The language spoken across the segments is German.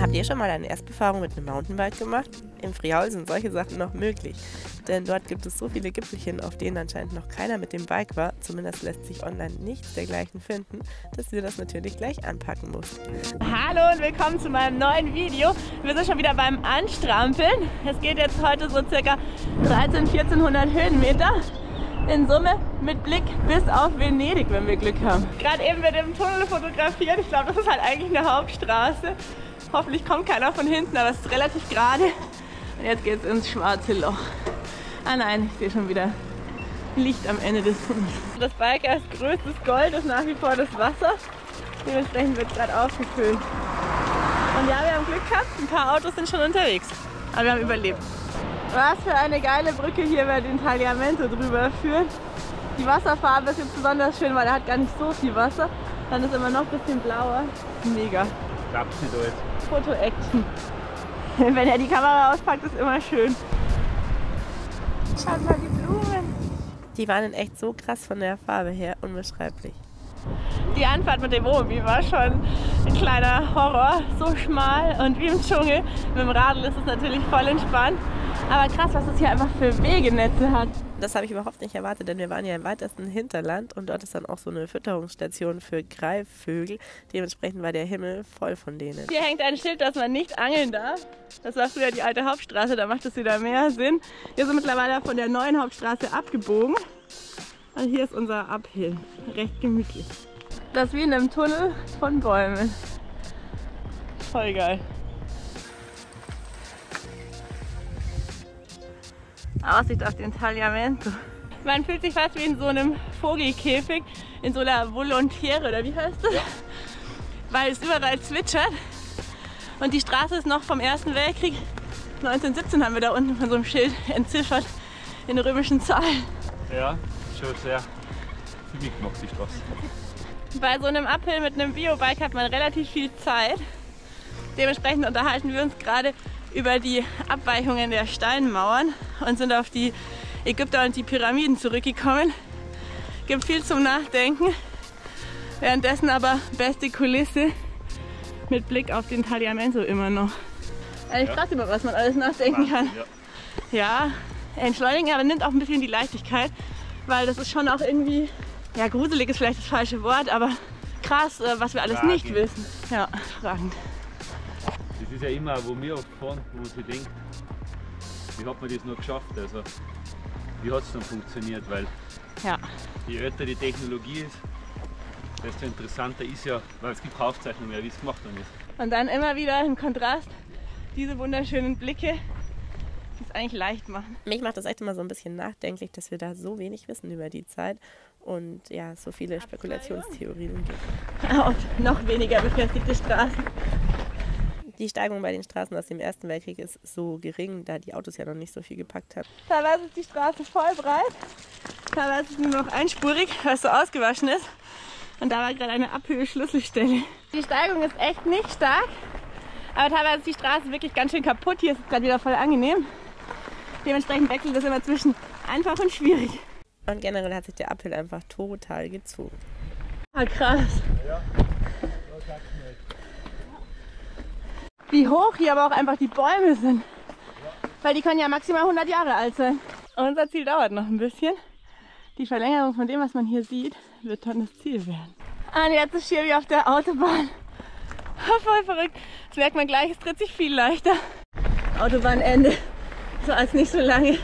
Habt ihr schon mal eine Erstbefahrung mit einem Mountainbike gemacht? Im Friaul sind solche Sachen noch möglich, denn dort gibt es so viele Gipfelchen, auf denen anscheinend noch keiner mit dem Bike war, zumindest lässt sich online nichts dergleichen finden, dass wir das natürlich gleich anpacken mussten. Hallo und willkommen zu meinem neuen Video. Wir sind schon wieder beim Anstrampeln. Es geht jetzt heute so circa 1400 Höhenmeter. In Summe mit Blick bis auf Venedig, wenn wir Glück haben. Gerade eben wird im Tunnel fotografiert. Ich glaube, das ist halt eigentlich eine Hauptstraße. Hoffentlich kommt keiner von hinten, aber es ist relativ gerade. Und jetzt geht es ins schwarze Loch. Ah nein, ich sehe schon wieder Licht am Ende des Tunnels. Das Bike als größtes Gold ist nach wie vor das Wasser. Dementsprechend wird es gerade aufgefüllt. Und ja, wir haben Glück gehabt. Ein paar Autos sind schon unterwegs. Aber wir haben überlebt. Was für eine geile Brücke hier über den Tagliamento drüber führt. Die Wasserfarbe ist jetzt besonders schön, weil er hat gar nicht so viel Wasser. Dann ist immer noch ein bisschen blauer. Mega. Klappt's nicht alles. Foto-Action. Wenn er die Kamera auspackt, ist immer schön. Schaut mal die Blumen. Die waren in echt so krass von der Farbe her, unbeschreiblich. Die Anfahrt mit dem Wohnmobil war schon ein kleiner Horror. So schmal und wie im Dschungel. Mit dem Radl ist es natürlich voll entspannt. Aber krass, was es hier einfach für Wegenetze hat. Das habe ich überhaupt nicht erwartet, denn wir waren ja im weitesten Hinterland und dort ist dann auch so eine Fütterungsstation für Greifvögel. Dementsprechend war der Himmel voll von denen. Hier hängt ein Schild, dass man nicht angeln darf. Das war früher die alte Hauptstraße, da macht es wieder mehr Sinn. Wir sind mittlerweile von der neuen Hauptstraße abgebogen. Und hier ist unser Uphill. Recht gemütlich. Das ist wie in einem Tunnel von Bäumen. Voll geil. Aussicht auf den Tagliamento. Man fühlt sich fast wie in so einem Vogelkäfig, in so einer Volontiere, oder wie heißt das? Ja. Weil es überall zwitschert. Und die Straße ist noch vom Ersten Weltkrieg. 1917 haben wir da unten von so einem Schild entziffert in römischen Zahlen. Ja, schon sehr viel mitgemacht, die Straße. Bei so einem Uphill mit einem Biobike hat man relativ viel Zeit. Dementsprechend unterhalten wir uns gerade über die Abweichungen der Steinmauern und sind auf die Ägypter und die Pyramiden zurückgekommen. Gibt viel zum Nachdenken. Währenddessen aber beste Kulisse mit Blick auf den Tagliamento immer noch. Eigentlich krass, über was man alles nachdenken kann. Ja, entschleunigen, aber nimmt auch ein bisschen die Leichtigkeit, weil das ist schon auch irgendwie, ja, gruselig ist vielleicht das falsche Wort, aber krass, was wir alles nicht wissen. Ja, fragend. Das ist ja immer, wo wir oft fahren, wo man sich denkt, wie hat man das noch geschafft? Also, wie hat es dann funktioniert? Weil ja, je älter die Technologie ist, desto interessanter ist ja, weil es gibt Aufzeichnungen, wie es gemacht worden ist. Und dann immer wieder im Kontrast diese wunderschönen Blicke, die es eigentlich leicht machen. Mich macht das echt immer so ein bisschen nachdenklich, dass wir da so wenig wissen über die Zeit und ja, so viele Spekulationstheorien gibt. Und noch weniger befestigte Straßen. Die Steigung bei den Straßen aus dem Ersten Weltkrieg ist so gering, da die Autos ja noch nicht so viel gepackt haben. Teilweise ist die Straße voll breit, teilweise ist nur noch einspurig, weil es so ausgewaschen ist. Und da war gerade eine Abhöhe-Schlüsselstelle. Die Steigung ist echt nicht stark, aber teilweise ist die Straße wirklich ganz schön kaputt. Hier ist es gerade wieder voll angenehm. Dementsprechend wechselt das immer zwischen einfach und schwierig. Und generell hat sich der Uphill einfach total gezogen. Ah, krass. Wie hoch hier aber auch einfach die Bäume sind. Weil die können ja maximal 100 Jahre alt sein. Unser Ziel dauert noch ein bisschen. Die Verlängerung von dem, was man hier sieht, wird dann das Ziel werden. Und jetzt ist hier wie auf der Autobahn. Voll verrückt. Das merkt man gleich, es dreht sich viel leichter. Autobahnende. So als nicht so lange.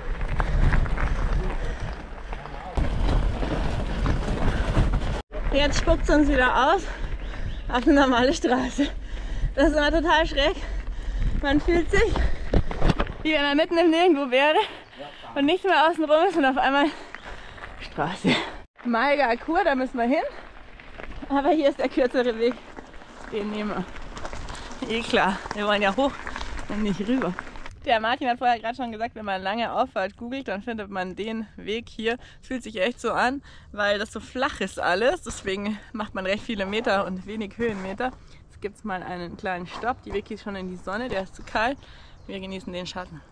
Jetzt spuckt es uns wieder aus auf eine normale Straße. Das ist immer total schräg. Man fühlt sich, wie wenn man mitten im Nirgendwo wäre und nichts mehr außen rum ist und auf einmal Straße. Mega cool, da müssen wir hin. Aber hier ist der kürzere Weg. Den nehmen wir. Eh klar, wir wollen ja hoch und nicht rüber. Der Martin hat vorher gerade schon gesagt, wenn man lange Auffahrt googelt, dann findet man den Weg hier. Es fühlt sich echt so an, weil das so flach ist alles. Deswegen macht man recht viele Meter und wenig Höhenmeter. Jetzt gibt es mal einen kleinen Stopp. Die Weg geht schon in die Sonne, der ist zu kalt. Wir genießen den Schatten.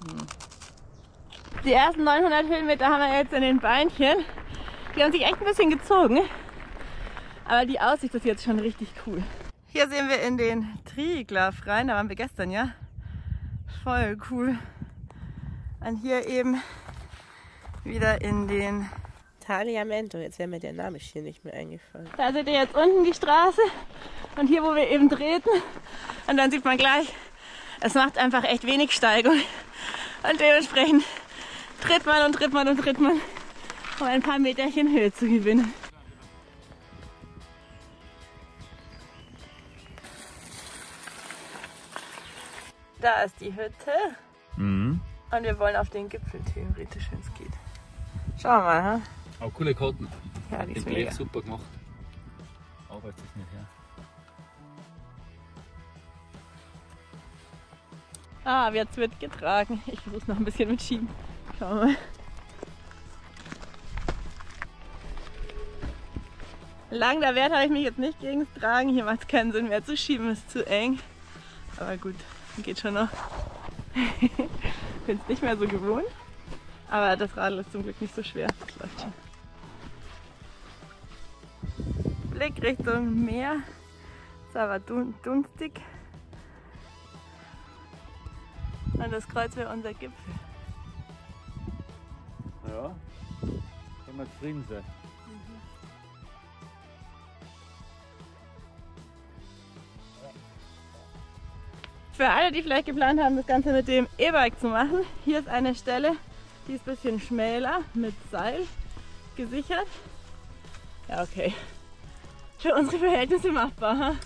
Die ersten 900 Höhenmeter haben wir jetzt in den Beinchen. Die haben sich echt ein bisschen gezogen. Aber die Aussicht ist jetzt schon richtig cool. Hier sehen wir in den Triglav rein, da waren wir gestern, ja? Voll cool. Und hier eben wieder in den Tagliamento, jetzt wäre mir der Name hier nicht mehr eingefallen. Da seht ihr jetzt unten die Straße und hier, wo wir eben treten. Und dann sieht man gleich, es macht einfach echt wenig Steigung. Und dementsprechend tritt man und tritt man und tritt man, um ein paar Meterchen Höhe zu gewinnen. Da ist die Hütte. Und wir wollen auf den Gipfel theoretisch, wenn es geht. Schauen wir mal, ha? Auch coole Karten. Ja, die ist Den mega. Blech super gemacht. Arbeitet es nicht her. Ah, jetzt wird getragen. Ich versuche noch ein bisschen mit Schieben. Schauen wir mal. Lang da Wert habe ich mich jetzt nicht gegen das Tragen. Hier macht es keinen Sinn mehr zu schieben, ist zu eng. Aber gut, geht schon noch. Ich bin es nicht mehr so gewohnt. Aber das Radl ist zum Glück nicht so schwer. Das läuft schon. Blick Richtung Meer. Ist aber dunstig. Und das Kreuz wäre unser Gipfel. Ja, können wir zufrieden sein. Für alle, die vielleicht geplant haben, das Ganze mit dem E-Bike zu machen, hier ist eine Stelle, die ist ein bisschen schmäler, mit Seil gesichert. Ja, okay. Für unsere Verhältnisse machbar. Ha?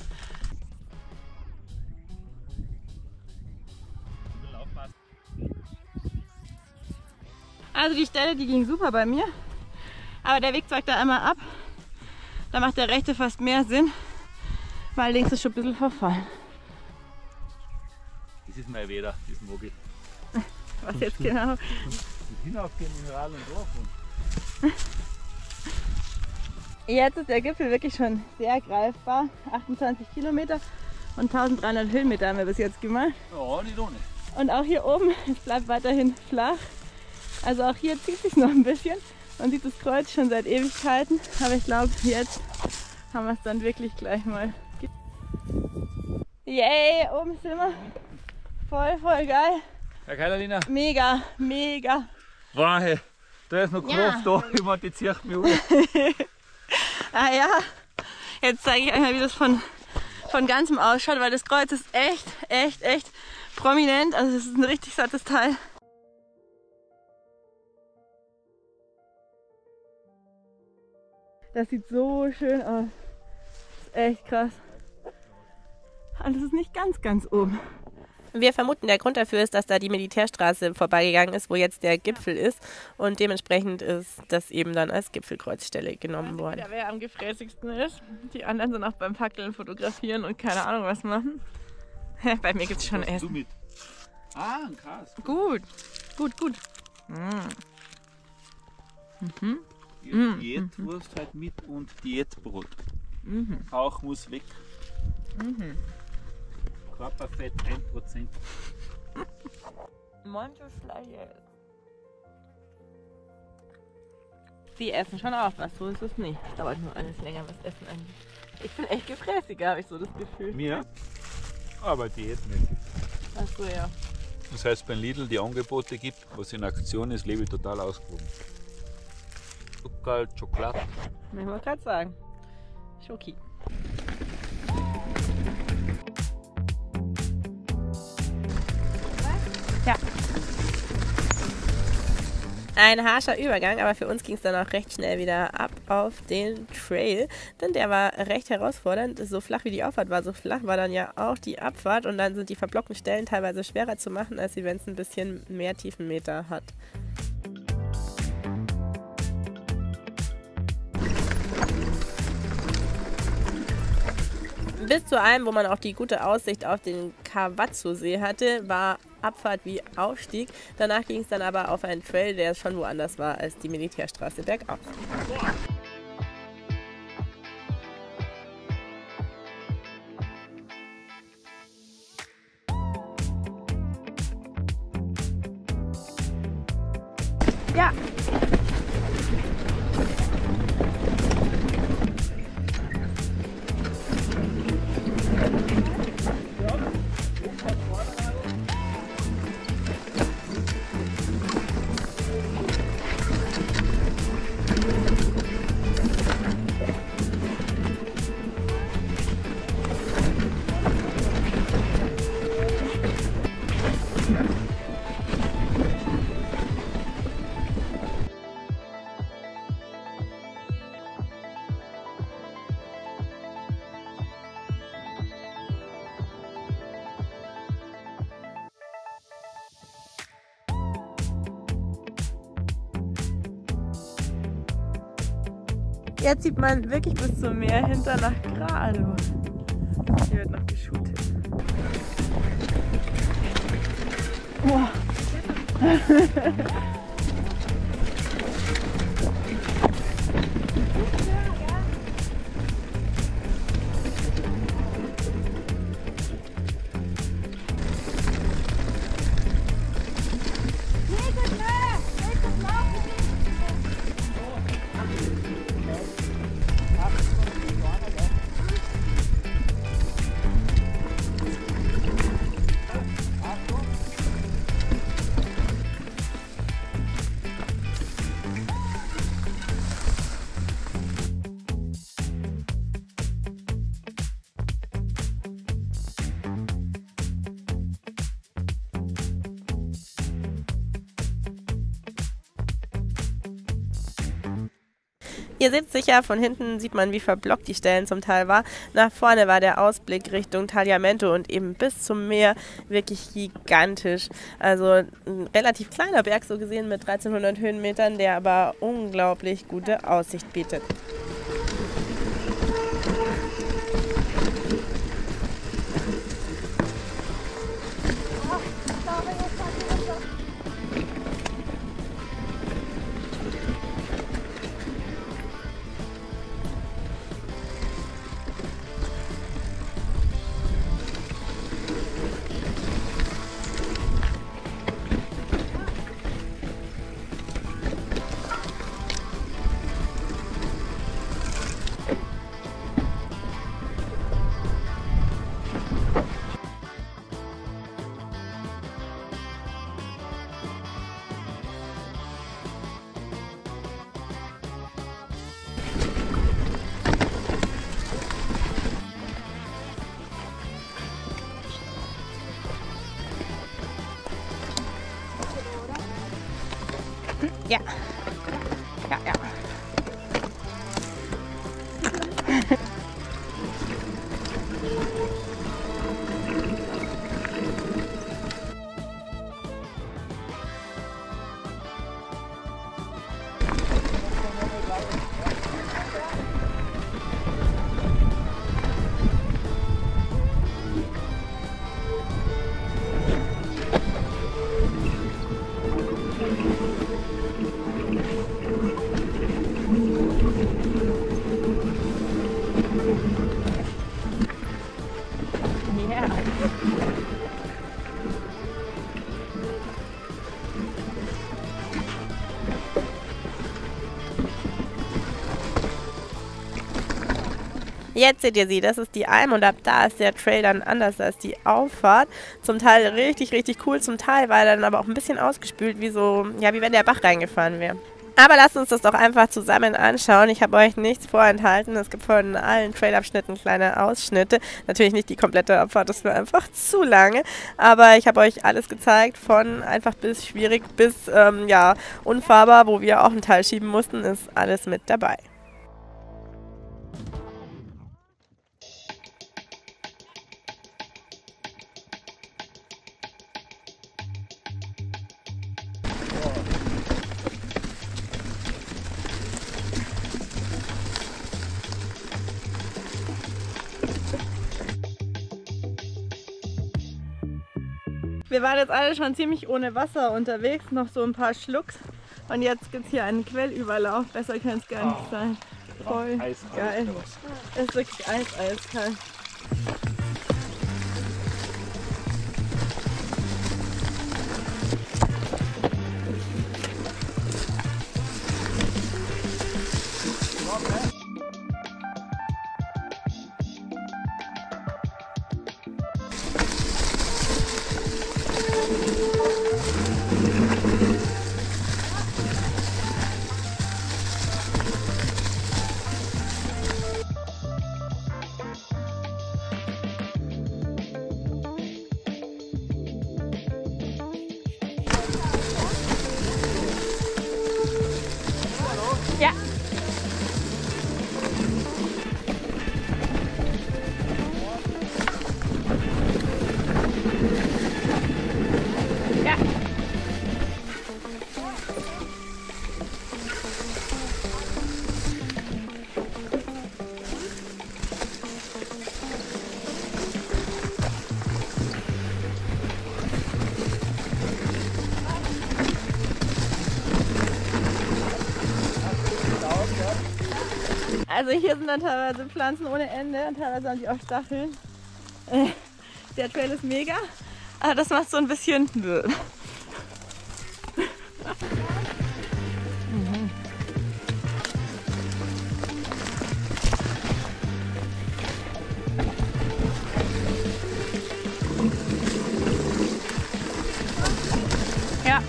Also die Stelle, die ging super bei mir, aber der Weg zeigt da einmal ab. Da macht der rechte fast mehr Sinn, weil links ist schon ein bisschen verfallen. Das ist mein Weder, das mag ich. Was jetzt genau? Hinaufgehen, Mineral und drauf. Jetzt ist der Gipfel wirklich schon sehr greifbar. 28 Kilometer und 1300 Höhenmeter haben wir bis jetzt gemacht. Ja, nicht ohne. Und auch hier oben, es bleibt weiterhin flach. Also auch hier zieht sich noch ein bisschen. Man sieht das Kreuz schon seit Ewigkeiten. Aber ich glaube, jetzt haben wir es dann wirklich gleich mal. Yay, oben sind wir. Voll geil. Herr Keilerliner. Mega, mega. Wow, hey, da ist noch Kraft da. Ich meine, die zieht mich an. Ah ja, jetzt zeige ich euch mal, wie das von ganzem ausschaut, weil das Kreuz ist echt prominent. Also es ist ein richtig sattes Teil. Das sieht so schön aus. Das ist echt krass. Und es ist nicht ganz oben. Wir vermuten, der Grund dafür ist, dass da die Militärstraße vorbeigegangen ist, wo jetzt der Gipfel ist. Und dementsprechend ist das eben dann als Gipfelkreuzstelle genommen worden. Wer am gefräßigsten ist. Die anderen sind auch beim Fackeln fotografieren und keine Ahnung was machen. Bei mir gibt es schon Essen. Du mit. Ah, krass. Gut. Diätwurst halt mit und Diätbrot. Rauch muss weg. Körperfett 1%. Manches Fleisch. Die essen schon auch was, so ist es nicht. Es dauert nur alles länger, was Essen angeht. Ich bin echt gefräßiger, habe ich so das Gefühl. Mir? Aber diätmäßig. Achso, ja. Das heißt, wenn Lidl die Angebote gibt, was in Aktion ist, lebe ich total ausgewogen. Zucker, Schokolade. Ich wollte gerade sagen. Schoki. Ja. Ein harscher Übergang, aber für uns ging es dann auch recht schnell wieder ab auf den Trail, denn der war recht herausfordernd. So flach wie die Auffahrt war, so flach war dann ja auch die Abfahrt und dann sind die verblockten Stellen teilweise schwerer zu machen, als wenn es ein bisschen mehr Tiefenmeter hat. Bis zu einem, wo man auch die gute Aussicht auf den Kawazu-See hatte, war Abfahrt wie Aufstieg. Danach ging es dann aber auf einen Trail, der schon woanders war als die Militärstraße bergauf. Ja. Jetzt sieht man wirklich bis zum Meer hinter nach Grado. Hier wird noch geshootet. Wow. Ihr seht sicher, von hinten sieht man, wie verblockt die Stellen zum Teil war. Nach vorne war der Ausblick Richtung Tagliamento und eben bis zum Meer wirklich gigantisch. Also ein relativ kleiner Berg so gesehen mit 1300 Höhenmetern, der aber unglaublich gute Aussicht bietet. Ja. Ja, ja. Jetzt seht ihr sie, das ist die Alm und ab da ist der Trail dann anders als die Auffahrt. Zum Teil richtig, richtig cool, zum Teil war er dann aber auch ein bisschen ausgespült, wie so, ja, wie wenn der Bach reingefahren wäre. Aber lasst uns das doch einfach zusammen anschauen. Ich habe euch nichts vorenthalten. Es gibt von allen Trailabschnitten kleine Ausschnitte. Natürlich nicht die komplette Abfahrt, das wäre einfach zu lange. Aber ich habe euch alles gezeigt, von einfach bis schwierig bis ja, unfahrbar, wo wir auch einen Teil schieben mussten, ist alles mit dabei. Wir waren jetzt alle schon ziemlich ohne Wasser unterwegs, noch so ein paar Schlucks. Und jetzt gibt es hier einen Quellüberlauf. Besser kann es gar nicht sein. Voll geil. Es ist wirklich eiskalt. Also hier sind dann teilweise Pflanzen ohne Ende und teilweise haben die auch Stacheln. Der Trail ist mega, aber das macht so ein bisschen... Ja.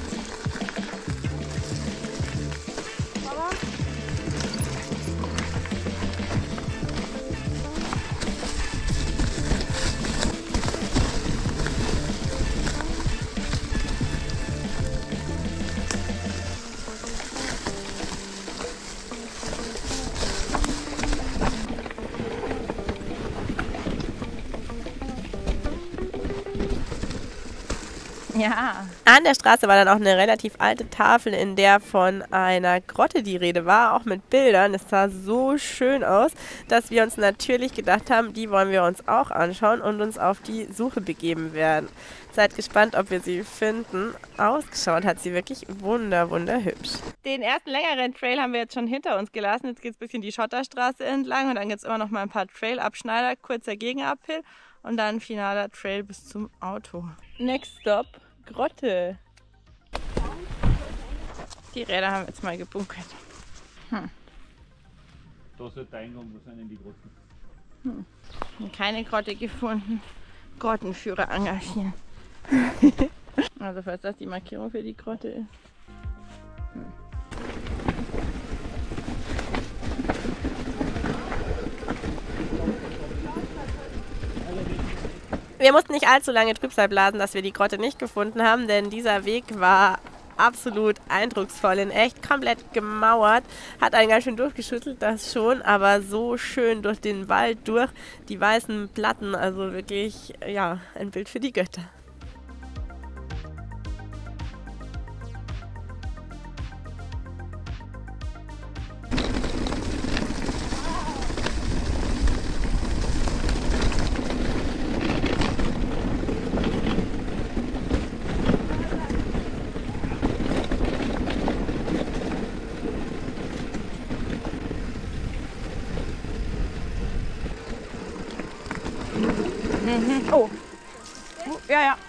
Ja. An der Straße war dann auch eine relativ alte Tafel, in der von einer Grotte die Rede war, auch mit Bildern. Das sah so schön aus, dass wir uns natürlich gedacht haben, die wollen wir uns auch anschauen und uns auf die Suche begeben werden. Seid gespannt, ob wir sie finden. Ausgeschaut hat sie wirklich wunderhübsch. Den ersten längeren Trail haben wir jetzt schon hinter uns gelassen. Jetzt geht es ein bisschen die Schotterstraße entlang und dann gibt es immer noch mal ein paar Trail-Abschneider, kurzer Gegenuphill und dann finaler Trail bis zum Auto. Next Stop, Grotte. Die Räder haben wir jetzt mal gebunkert. Da ist der Eingang, wo sind denn die Grotten? Keine Grotte gefunden. Grottenführer engagieren. Also falls das die Markierung für die Grotte ist. Wir mussten nicht allzu lange Trübsal blasen, dass wir die Grotte nicht gefunden haben, denn dieser Weg war absolut eindrucksvoll, in echt komplett gemauert, hat einen ganz schön durchgeschüttelt, das schon, aber so schön durch den Wald durch, die weißen Platten, also wirklich, ja, ein Bild für die Götter. Oh, ja, ja.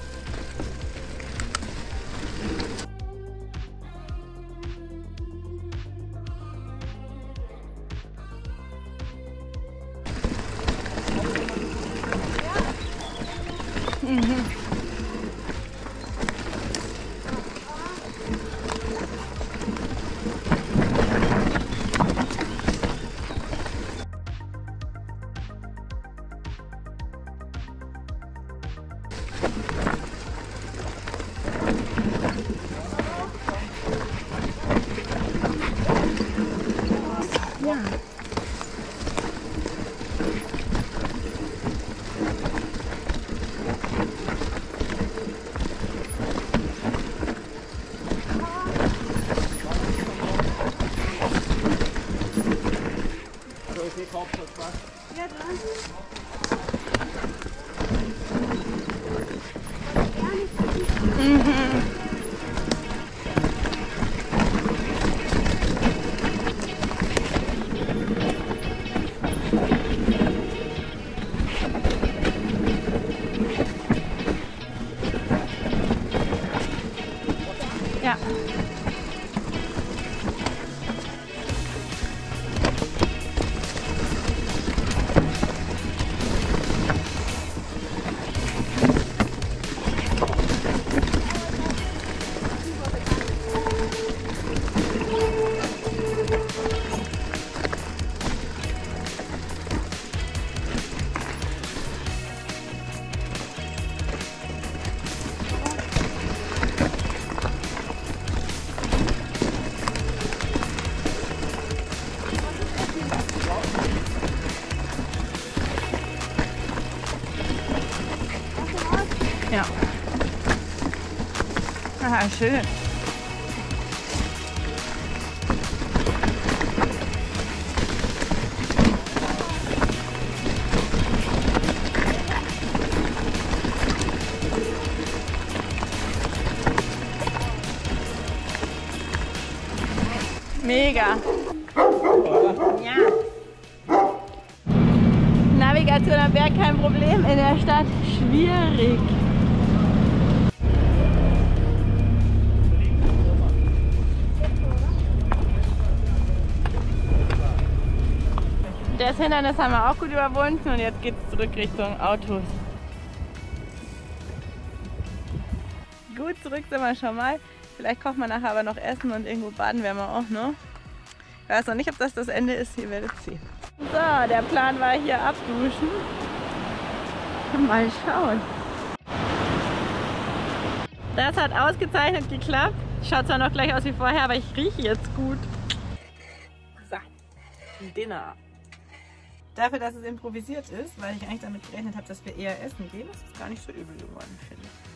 Ja, dran. Ja. Ja. Ah, schön. Mega. Ja. schöner Berg, kein Problem. In der Stadt schwierig. Das Hindernis haben wir auch gut überwunden und jetzt geht es zurück Richtung Autos. Gut, zurück sind wir schon mal. Vielleicht kochen wir nachher aber noch Essen und irgendwo baden werden wir auch noch. Ich weiß noch nicht, ob das das Ende ist, ihr werdet sehen. So, der Plan war hier abduschen. Mal schauen. Das hat ausgezeichnet geklappt. Schaut zwar noch gleich aus wie vorher, aber ich rieche jetzt gut. So, Dinner. Dafür, dass es improvisiert ist, weil ich eigentlich damit gerechnet habe, dass wir eher essen gehen, ist es gar nicht so übel geworden, finde ich.